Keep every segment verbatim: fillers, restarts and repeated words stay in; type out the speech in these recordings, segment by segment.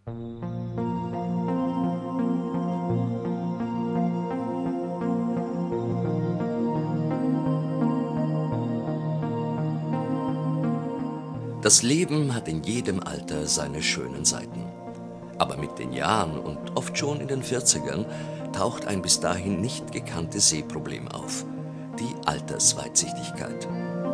Das Leben hat in jedem Alter seine schönen Seiten. Aber mit den Jahren und oft schon in den vierzigern taucht ein bis dahin nicht gekanntes Sehproblem auf: die Altersweitsichtigkeit.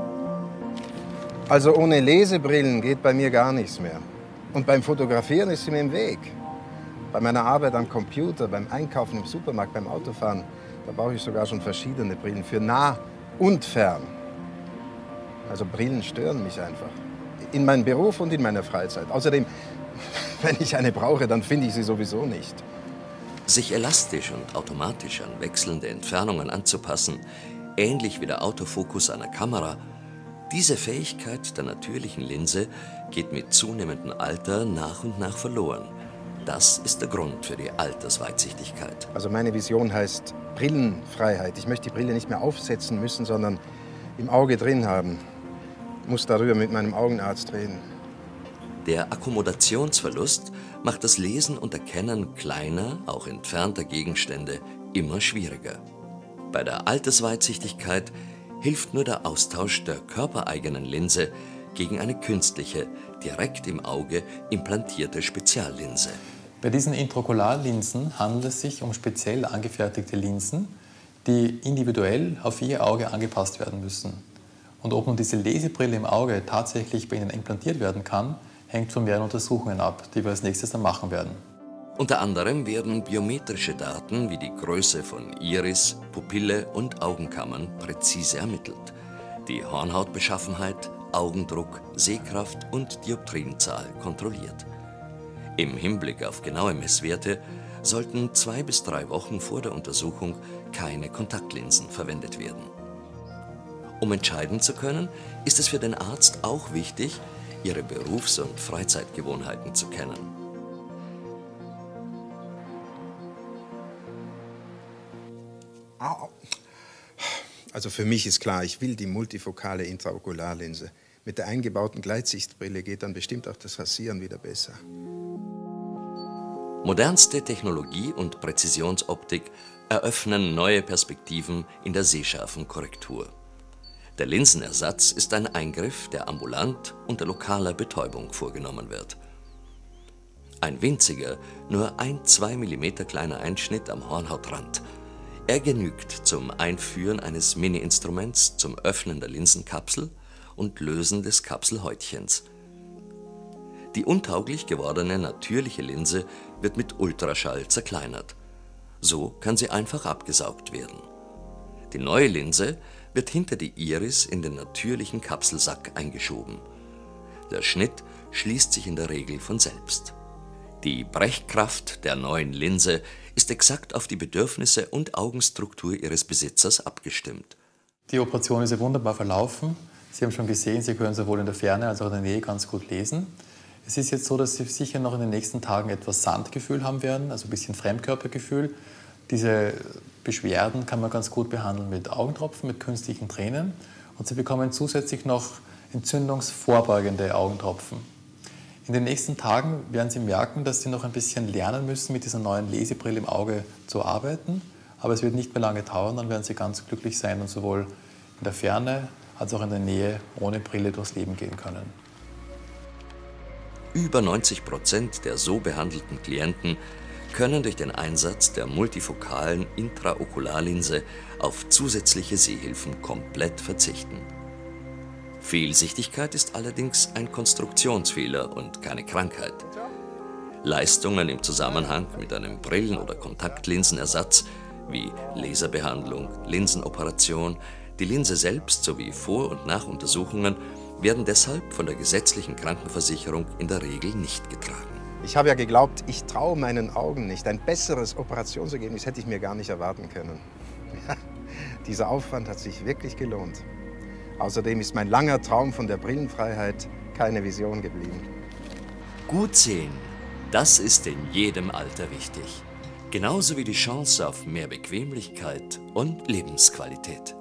Also ohne Lesebrillen geht bei mir gar nichts mehr. Und beim Fotografieren ist sie mir im Weg. Bei meiner Arbeit am Computer, beim Einkaufen im Supermarkt, beim Autofahren, da brauche ich sogar schon verschiedene Brillen für nah und fern. Also Brillen stören mich einfach. In meinem Beruf und in meiner Freizeit. Außerdem, wenn ich eine brauche, dann finde ich sie sowieso nicht. Sich elastisch und automatisch an wechselnde Entfernungen anzupassen, ähnlich wie der Autofokus einer Kamera, diese Fähigkeit der natürlichen Linse geht mit zunehmendem Alter nach und nach verloren. Das ist der Grund für die Altersweitsichtigkeit. Also meine Vision heißt Brillenfreiheit. Ich möchte die Brille nicht mehr aufsetzen müssen, sondern im Auge drin haben. Ich muss darüber mit meinem Augenarzt reden. Der Akkommodationsverlust macht das Lesen und Erkennen kleiner, auch entfernter Gegenstände immer schwieriger. Bei der Altersweitsichtigkeit hilft nur der Austausch der körpereigenen Linse gegen eine künstliche, direkt im Auge implantierte Speziallinse. Bei diesen Intraokularlinsen handelt es sich um speziell angefertigte Linsen, die individuell auf Ihr Auge angepasst werden müssen. Und ob nun diese Lesebrille im Auge tatsächlich bei Ihnen implantiert werden kann, hängt von mehreren Untersuchungen ab, die wir als nächstes dann machen werden. Unter anderem werden biometrische Daten wie die Größe von Iris, Pupille und Augenkammern präzise ermittelt. Die Hornhautbeschaffenheit, Augendruck, Sehkraft und Dioptrienzahl kontrolliert. Im Hinblick auf genaue Messwerte sollten zwei bis drei Wochen vor der Untersuchung keine Kontaktlinsen verwendet werden. Um entscheiden zu können, ist es für den Arzt auch wichtig, Ihre Berufs- und Freizeitgewohnheiten zu kennen. Also für mich ist klar, ich will die multifokale Intraokularlinse. Mit der eingebauten Gleitsichtbrille geht dann bestimmt auch das Rasieren wieder besser. Modernste Technologie und Präzisionsoptik eröffnen neue Perspektiven in der sehscharfen Korrektur. Der Linsenersatz ist ein Eingriff, der ambulant unter lokaler Betäubung vorgenommen wird. Ein winziger, nur ein bis zwei Millimeter kleiner Einschnitt am Hornhautrand. Er genügt zum Einführen eines Mini-Instruments zum Öffnen der Linsenkapsel und Lösen des Kapselhäutchens. Die untauglich gewordene natürliche Linse wird mit Ultraschall zerkleinert. So kann sie einfach abgesaugt werden. Die neue Linse wird hinter die Iris in den natürlichen Kapselsack eingeschoben. Der Schnitt schließt sich in der Regel von selbst. Die Brechkraft der neuen Linse ist exakt auf die Bedürfnisse und Augenstruktur ihres Besitzers abgestimmt. Die Operation ist ja wunderbar verlaufen. Sie haben schon gesehen, Sie können sowohl in der Ferne als auch in der Nähe ganz gut lesen. Es ist jetzt so, dass Sie sicher noch in den nächsten Tagen etwas Sandgefühl haben werden, also ein bisschen Fremdkörpergefühl. Diese Beschwerden kann man ganz gut behandeln mit Augentropfen, mit künstlichen Tränen. Und Sie bekommen zusätzlich noch entzündungsvorbeugende Augentropfen. In den nächsten Tagen werden Sie merken, dass Sie noch ein bisschen lernen müssen, mit dieser neuen Lesebrille im Auge zu arbeiten. Aber es wird nicht mehr lange dauern, dann werden Sie ganz glücklich sein und sowohl in der Ferne als auch in der Nähe ohne Brille durchs Leben gehen können. Über neunzig Prozent der so behandelten Klienten können durch den Einsatz der multifokalen Intraokularlinse auf zusätzliche Sehhilfen komplett verzichten. Fehlsichtigkeit ist allerdings ein Konstruktionsfehler und keine Krankheit. Leistungen im Zusammenhang mit einem Brillen- oder Kontaktlinsenersatz wie Laserbehandlung, Linsenoperation, die Linse selbst sowie Vor- und Nachuntersuchungen werden deshalb von der gesetzlichen Krankenversicherung in der Regel nicht getragen. Ich habe ja geglaubt, ich traue meinen Augen nicht. Ein besseres Operationsergebnis hätte ich mir gar nicht erwarten können. Ja, dieser Aufwand hat sich wirklich gelohnt. Außerdem ist mein langer Traum von der Brillenfreiheit keine Vision geblieben. Gut sehen, das ist in jedem Alter wichtig. Genauso wie die Chance auf mehr Bequemlichkeit und Lebensqualität.